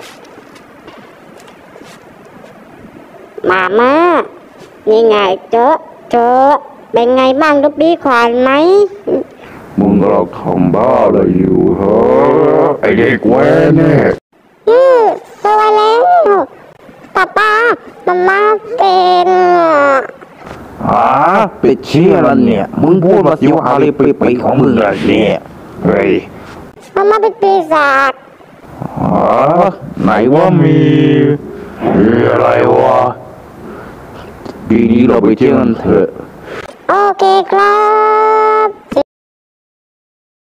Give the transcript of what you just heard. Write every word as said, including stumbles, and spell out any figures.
มาม่านี่ไงเจ๊เจ๊เป็นไงบ้างลูกพี่ขวัญไหมมึงกำลังทำบ้าอะไรอยู่ฮะไอเด็กแว้นเนี่ยอือตัวแล้วป้าป้ามาม่าเป็นฮะเป็ดเชี่ยอะไรเนี่ยมึงพูดมาสิวอะไรไปไปของมึงอะไรเนี่ยเฮ้ยมาม่าเป็นปีศาจฮะไหนว่ามีมีอะไรวะปีนี้เราไปเที่ยวกันเถอะโอเคครับ